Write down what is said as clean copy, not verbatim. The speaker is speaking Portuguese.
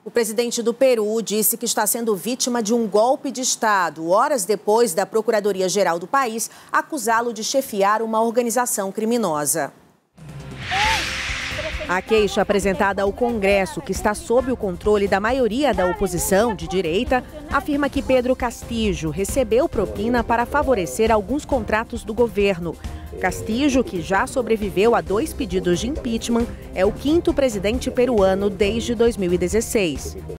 O presidente do Peru disse que está sendo vítima de um golpe de Estado, horas depois da Procuradoria-Geral do país acusá-lo de chefiar uma organização criminosa. A queixa apresentada ao Congresso, que está sob o controle da maioria da oposição de direita, afirma que Pedro Castillo recebeu propina para favorecer alguns contratos do governo. Castillo, que já sobreviveu a 2 pedidos de impeachment, é o 5º presidente peruano desde 2016.